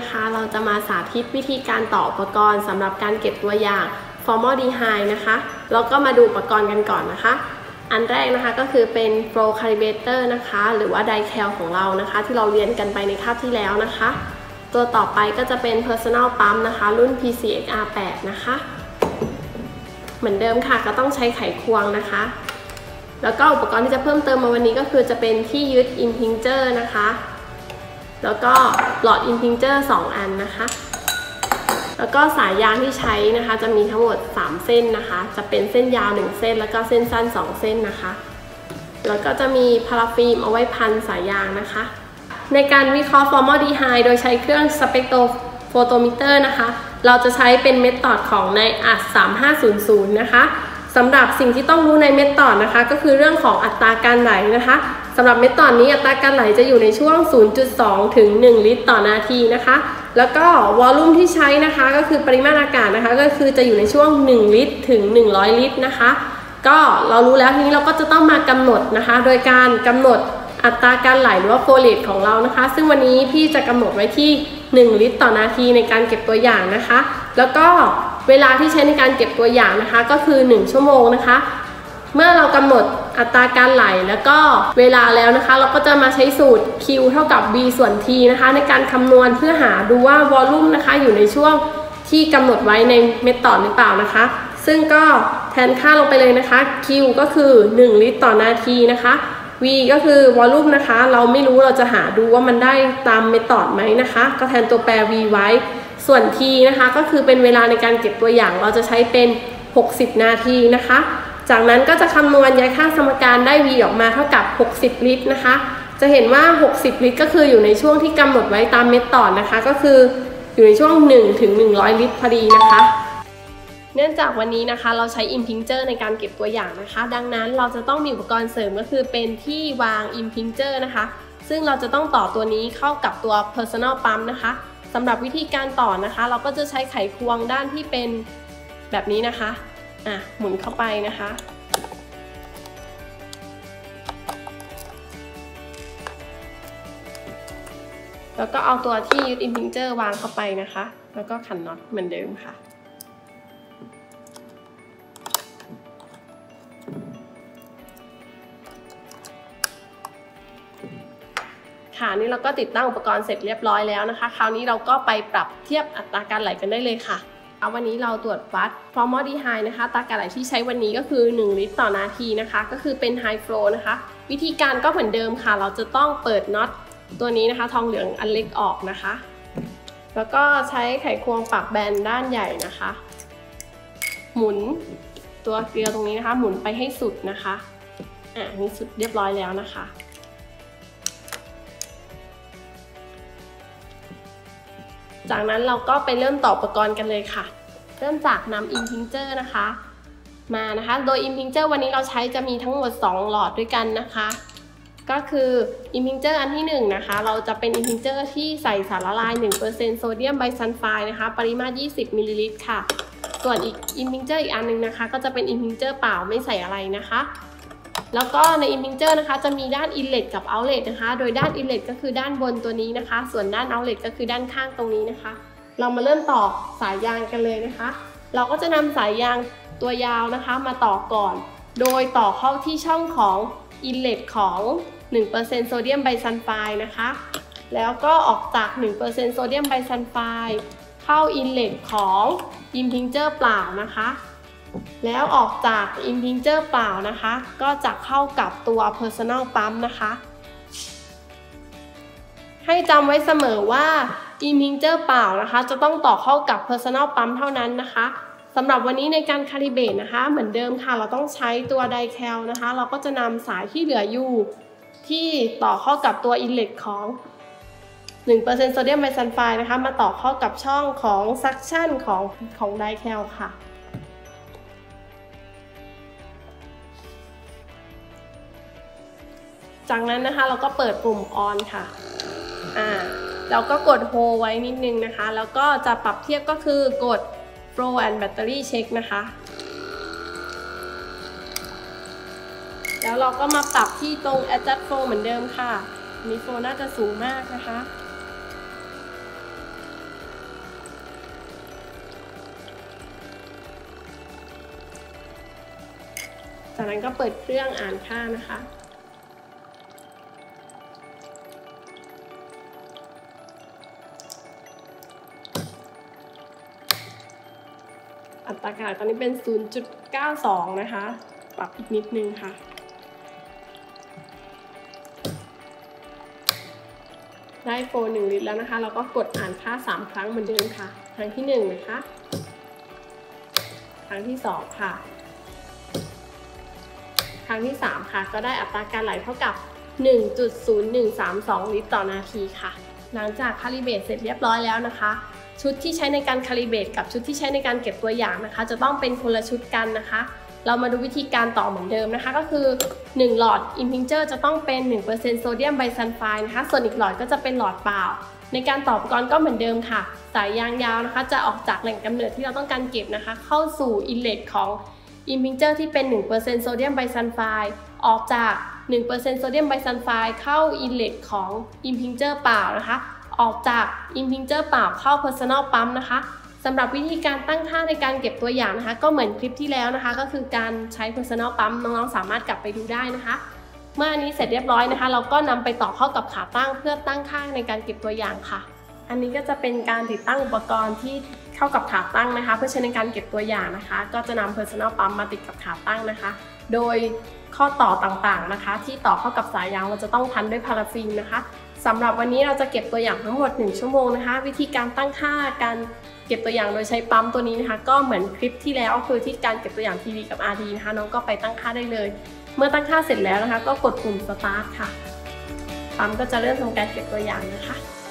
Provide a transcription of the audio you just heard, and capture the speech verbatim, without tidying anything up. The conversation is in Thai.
นะคะเราจะมาสาธิตวิธีการต่ออุปกรณ์สำหรับการเก็บตัวอย่างฟอร์มอลดีไฮด์นะคะแล้วก็มาดูอุปกรณ์กันก่อนนะคะอันแรกนะคะก็คือเป็น Flow Calibrator นะคะหรือว่า Dical ของเรานะคะที่เราเรียนกันไปในคาบที่แล้วนะคะตัวต่อไปก็จะเป็น Personal Pump นะคะรุ่น พี ซี เอ็กซ์ อาร์ แปด นะคะเหมือนเดิมค่ะก็ต้องใช้ไขควงนะคะแล้วก็อุปกรณ์ที่จะเพิ่มเติมมาวันนี้ก็คือจะเป็นที่ยึด Impinjer นะคะแล้วก็หลอด Impinjer สองอันนะคะแล้วก็สายยางที่ใช้นะคะจะมีทั้งหมดสามเส้นนะคะจะเป็นเส้นยาวหนึ่งเส้นแล้วก็เส้นสั้นสองเส้นนะคะแล้วก็จะมีพาราฟิล์มเอาไว้พันสายยางนะคะในการวิเคราะห์ฟอร์มอลดีไฮด์โดยใช้เครื่องสเปกโตโฟโตมิเตอร์นะคะเราจะใช้เป็นเมธอดของใน อัด สามห้าศูนย์ศูนย์ นะคะสำหรับสิ่งที่ต้องรู้ในเมธอดนะคะก็คือเรื่องของอัตราการไหลนะคะสำหรับเมธอดนี้อัตราการไหลจะอยู่ในช่วง ศูนย์จุดสอง ถึง หนึ่ง ลิตรต่อนาทีนะคะแล้วก็วอลลุ่มที่ใช้นะคะก็คือปริมาตรอากาศนะคะก็คือจะอยู่ในช่วงหนึ่งลิตรถึงหนึ่งร้อยลิตรนะคะก็เรารู้แล้วทีนี้เราก็จะต้องมากำหนดนะคะโดยการกำหนดอัตราการไหลหรือว่าโฟลเรทของเรานะคะซึ่งวันนี้พี่จะกำหนดไว้ที่หนึ่งลิตรต่อนาทีในการเก็บตัวอย่างนะคะแล้วก็เวลาที่ใช้ในการเก็บตัวอย่างนะคะก็คือหนึ่งชั่วโมงนะคะเมื่อเรากำหนดอัตราการไหลแล้วก็เวลาแล้วนะคะเราก็จะมาใช้สูตร Q เท่ากับ V ส่วน T นะคะในการคำนวณเพื่อหาดูว่าวอลลุ่มนะคะอยู่ในช่วงที่กำหนดไว้ในเมธอดหรือเปล่านะคะซึ่งก็แทนค่าลงไปเลยนะคะ Q ก็คือหนึ่งลิตรต่อนาทีนะคะ V ก็คือวอลลุ่มนะคะเราไม่รู้เราจะหาดูว่ามันได้ตามเมธอดไหมนะคะก็แทนตัวแปร V ไว้ส่วน T นะคะก็คือเป็นเวลาในการเก็บตัวอย่างเราจะใช้เป็นหกสิบนาทีนะคะจากนั้นก็จะคำนวณย้ายค่าสมการได้ V ออกมาเท่ากับหกสิบลิตรนะคะจะเห็นว่าหกสิบลิตรก็คืออยู่ในช่วงที่กำหนดไว้ตามเมธอดนะคะก็คืออยู่ในช่วงหนึ่งถึงหนึ่งร้อยลิตรพอดีนะคะเนื่องจากวันนี้นะคะเราใช้ Impinjer ในการเก็บตัวอย่างนะคะดังนั้นเราจะต้องมีอุปกรณ์เสริมก็คือเป็นที่วาง Impinjer นะคะซึ่งเราจะต้องต่อตัวนี้เข้ากับตัว Personal Pump นะคะสำหรับวิธีการต่อนะคะเราก็จะใช้ไขควงด้านที่เป็นแบบนี้นะคะอ่ะหมุนเข้าไปนะคะแล้วก็เอาตัวที่ยึด Impinjer วางเข้าไปนะคะแล้วก็ขันน็อตเหมือนเดิมค่ะค่ะนี่เราก็ติดตั้งอุปกรณ์เสร็จเรียบร้อยแล้วนะคะคราวนี้เราก็ไปปรับเทียบอัตราการไหลกันได้เลยค่ะวันนี้เราตรวจวัดฟอร์มอลดีไฮด์นะคะอัตราการไหลที่ใช้วันนี้ก็คือหนึ่งลิตรต่อนาทีนะคะก็คือเป็นไฮโฟลว์นะคะวิธีการก็เหมือนเดิมค่ะเราจะต้องเปิดน็อตตัวนี้นะคะทองเหลืองอันเล็กออกนะคะแล้วก็ใช้ไขควงปากแบนด้านใหญ่นะคะหมุนตัวเกลียวตรงนี้นะคะหมุนไปให้สุดนะคะอ่ะนี่สุดเรียบร้อยแล้วนะคะจากนั้นเราก็ไปเริ่มต่ออุปกรณ์กันเลยค่ะเริ่มจากนำ Impinjer นะคะมานะคะโดย Impinjer วันนี้เราใช้จะมีทั้งหมดสองหลอดด้วยกันนะคะก็คือ Impinjer อันที่หนึ่งนะคะเราจะเป็น Impinjer ที่ใส่สารละลาย หนึ่งเปอร์เซ็นต์ โซเดียมไบซัลไฟด์นะคะปริมาตรยี่สิบมิลลิลิตรค่ะส่วนอีก Impinjer อีกอันนึงนะคะก็จะเป็น Impinjer เปล่าไม่ใส่อะไรนะคะแล้วก็ใน Impinjer นะคะจะมีด้าน Inlet กับ Outlet นะคะโดยด้าน Inlet ก็คือด้านบนตัวนี้นะคะส่วนด้าน Outlet ก็คือด้านข้างตรงนี้นะคะเรามาเริ่มต่อสายยางกันเลยนะคะเราก็จะนำสายยางตัวยาวนะคะมาต่อก่อนโดยต่อเข้าที่ช่องของ Inlet ของ หนึ่งเปอร์เซ็นต์ โซเดียมไบซัลไฟด์นะคะแล้วก็ออกจาก หนึ่งเปอร์เซ็นต์ โซเดียมไบซัลไฟด์เข้า Inlet ของ Impinjer เปล่านะคะแล้วออกจาก Impinjer เปล่านะคะก็จะเข้ากับตัว Personal Pump นะคะให้จำไว้เสมอว่า Impinjer เปล่านะคะจะต้องต่อเข้ากับ Personal Pump เท่านั้นนะคะสำหรับวันนี้ในการคาลิเบรตนะคะเหมือนเดิมค่ะเราต้องใช้ตัว Dical นะคะเราก็จะนำสายที่เหลืออยู่ที่ต่อเข้ากับตัว Inlet ของ หนึ่งเปอร์เซ็นต์ โซเดียมไบซัลไฟด์นะคะมาต่อเข้ากับช่องของ Suction ของของ Dical ค่ะจากนั้นนะคะเราก็เปิดปุ่ม on ค่ะอ่าเราก็กด hold ไว้นิดนึงนะคะแล้วก็จะปรับเทียบก็คือกด flow and battery check นะคะแล้วเราก็มาปรับที่ตรง adjust flow เหมือนเดิมค่ะนี่ flow น่าจะสูงมากนะคะจากนั้นก็เปิดเครื่องอ่านค่านะคะอัตราการตอนนี้เป็น ศูนย์จุดเก้าสอง นะคะปรับอีกนิดนึงค่ะได้โฟหนึ่งลิตรแล้วนะคะเราก็กดอ่านค่าสามครั้งเหมือนเดิมค่ะครั้งที่หนึ่งนะคะครั้งที่สองค่ะครั้งที่สามค่ะก็ได้อัตราการไหลเท่ากับ หนึ่งจุดศูนย์หนึ่งสามสอง ลิตรต่อนาทีค่ะหลังจากคาลิเบรตเสร็จเรียบร้อยแล้วนะคะชุดที่ใช้ในการคาลิเบรตกับชุดที่ใช้ในการเก็บตัวอย่างนะคะจะต้องเป็นคนละชุดกันนะคะเรามาดูวิธีการต่อเหมือนเดิมนะคะก็คือหนึ่งหลอดอิมพิงเจอร์จะต้องเป็น หนึ่งเปอร์เซ็นต์ โซเดียมไบซัลไฟด์นะคะส่วนอีกหลอดก็จะเป็นหลอดเปล่าในการต่ออุปกรณ์ก็เหมือนเดิมค่ะสายยางยาวนะคะจะออกจากแหล่งกำเนิดที่เราต้องการเก็บนะคะเข้าสู่อินเลทของอิมพิงเจอร์ที่เป็น หนึ่งเปอร์เซ็นต์ โซเดียมไบซัลไฟด์ออกจาก หนึ่งเปอร์เซ็นต์ โซเดียมไบซัลไฟด์เข้าอินเลทของอิมพิงเจอร์เปล่านะคะออกจากอิมพิงเจอร์เปล่าเข้า Personal Pump นะคะสำหรับวิธีการตั้งค่าในการเก็บตัวอย่างนะคะก็เหมือนคลิปที่แล้วนะคะก็คือการใช้ Personal Pump น้องๆสามารถกลับไปดูได้นะคะเมื่ออันนี้เสร็จเรียบร้อยนะคะเราก็นำไปต่อเข้ากับขาตั้งเพื่อตั้งค่าในการเก็บตัวอย่างค่ะอันนี้ก็จะเป็นการติดตั้งอุปกรณ์ที่เข้ากับขาตั้งนะคะเพื่อใช้ในการเก็บตัวอย่างนะคะก็จะนำ Personal Pump มาติดกับขาตั้งนะคะโดยข้อต่อต่างๆนะคะที่ต่อเข้ากับสายยางเราจะต้องพันด้วยพาราฟินนะคะสำหรับวันนี้เราจะเก็บตัวอย่างทั้งหมดหนึ่งชั่วโมงนะคะวิธีการตั้งค่าการเก็บตัวอย่างโดยใช้ปั๊มตัวนี้นะคะก็เหมือนคลิปที่แล้วก็คือที่การเก็บตัวอย่าง ที วี กับ อาร์ ดี นะคะน้องก็ไปตั้งค่าได้เลยเมื่อตั้งค่าเสร็จแล้วนะคะก็กดปุ่ม Start ค่ะปั๊มก็จะเริ่มทำการเก็บตัวอย่างนะคะ